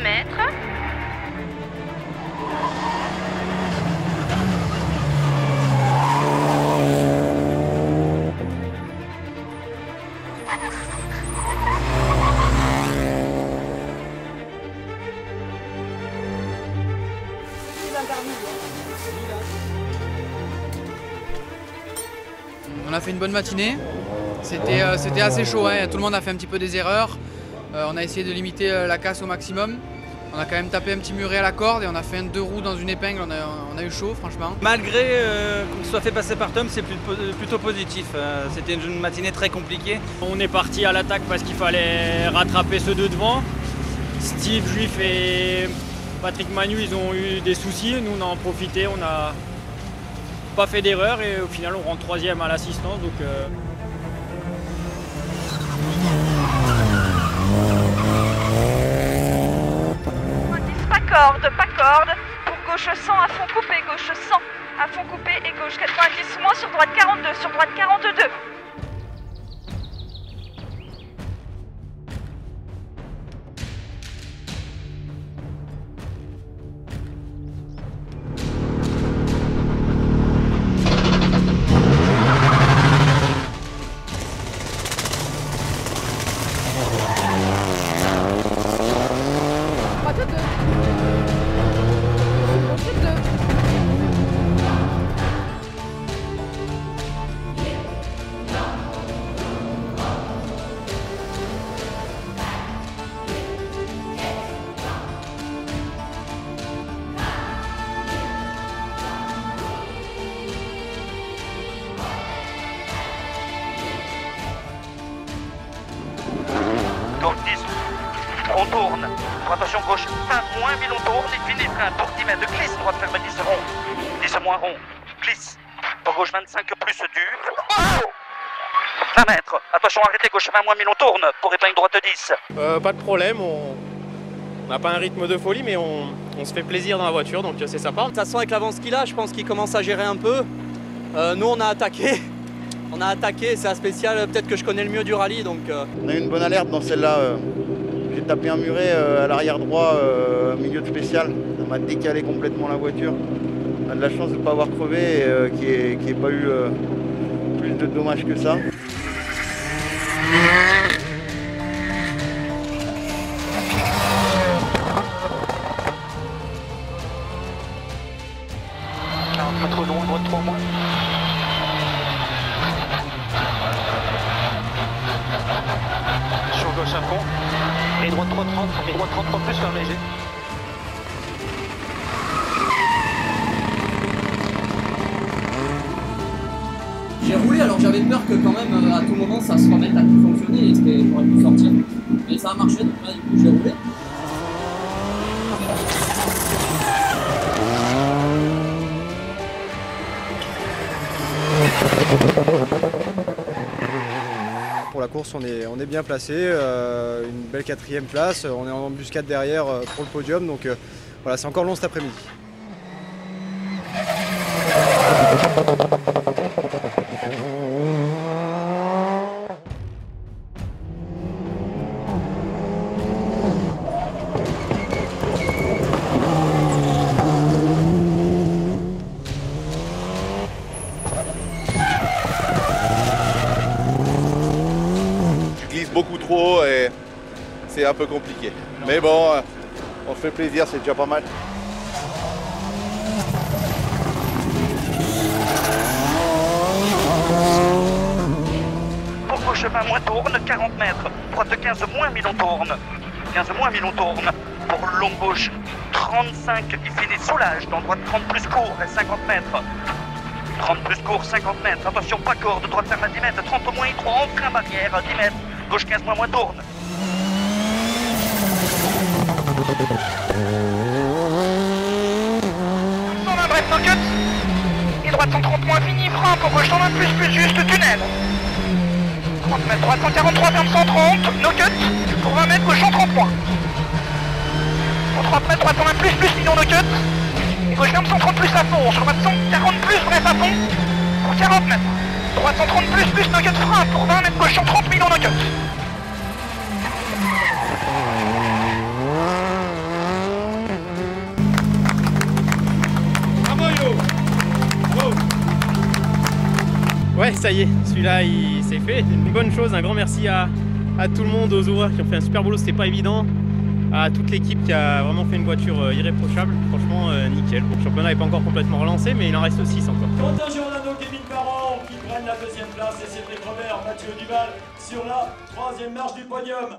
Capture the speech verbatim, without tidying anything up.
mètres. On a fait une bonne matinée, c'était euh, c'était assez chaud, hein. Tout le monde a fait un petit peu des erreurs, euh, on a essayé de limiter euh, la casse au maximum. On a quand même tapé un petit muret à la corde et on a fait un deux roues dans une épingle, on a, on a eu chaud franchement. Malgré euh, qu'on soit fait passer par Tom, c'est plutôt positif, euh, c'était une matinée très compliquée. On est parti à l'attaque parce qu'il fallait rattraper ceux de devant. Steve, Juif et Patrick Manu, ils ont eu des soucis, nous on a en profité, on n'a pas fait d'erreur et au final on rentre troisième à l'assistance. Donc, euh... Pas corde, pas corde. Pour gauche cent à fond coupé, gauche cent à fond coupé et gauche quatre-vingt-dix moins sur droite quarante-deux, sur droite quarante-deux. Donc dix, on tourne. Attention gauche, vingt moins, mille on tourne. Et fini, frein, tour dix mètres, glisse, droite ferme dix rond. dix moins rond, glisse. Pour gauche vingt-cinq plus dur. Oh vingt mètres. Attention, arrêtez gauche, vingt moins, mille on tourne. Pour épingle droite dix. Euh, pas de problème, on n'a pas un rythme de folie, mais on, on se fait plaisir dans la voiture, donc c'est sympa. De toute façon, avec l'avance qu'il a, je pense qu'il commence à gérer un peu. Euh, nous, on a attaqué. On a attaqué, c'est un spécial peut-être que je connais le mieux du rallye. Donc, euh... On a eu une bonne alerte dans celle-là. Euh, J'ai tapé un muret euh, à l'arrière droit, euh, milieu de spécial. Ça m'a décalé complètement la voiture. On a de la chance de ne pas avoir crevé et euh, qu'il n'y ait, ait pas eu euh, plus de dommages que ça. Pas trop long, droite trois moins. Sur gauche à fond. Et droite trois trente, et droite trente-trois plus sur léger. J'ai roulé, alors j'avais peur que quand même à tout moment ça se remette à plus fonctionner et que j'aurais pu sortir. Mais ça a marché, donc là du coup j'ai roulé. Pour la course, on est, on est bien placé, euh, une belle quatrième place, on est en embuscade derrière euh, pour le podium, donc euh, voilà, c'est encore long cet après-midi. Beaucoup trop et c'est un peu compliqué. Mais bon, on se fait plaisir, c'est déjà pas mal. Pour gauche vingt moins tourne, quarante mètres. Droite quinze moins, mille on tourne. quinze moins, mille on tourne. Pour long gauche trente-cinq, il finit soulage. Dans droite trente plus court et cinquante mètres. trente plus court, cinquante mètres. Attention, pas corde, droite ferme à dix mètres. trente moins, il trois, en frein barrière, dix mètres. Gauche quinze moins, moins tourne. cent vingt bref, no cut. Et droite cent trente moins, fini, frein. Pour gauche cent vingt plus, plus juste, tunnel. trente mètres, droite cent quarante-trois, ferme cent trente, no cut. Pour vingt mètres, gauche cent trente moins. Pour trente mètres, droite cent vingt plus, plus, million no cut. Et gauche ferme cent trente plus à fond. Sur droite cent quarante plus, bref à fond. Pour quarante mètres. Droite cent trente plus, plus no cut frein. Pour vingt mètres, gauche cent trente millions no cut. Ouais, ça y est, celui-là il s'est fait. Une bonne chose, un grand merci à, à tout le monde, aux ouvreurs qui ont fait un super boulot, c'était pas évident. À toute l'équipe qui a vraiment fait une voiture irréprochable. Franchement, euh, nickel. Le championnat n'est pas encore complètement relancé, mais il en reste six encore. Quentin Giordano, Kevin Parent qui prennent la deuxième place et Cédric Robert, Mathieu Duval sur la troisième marche du podium.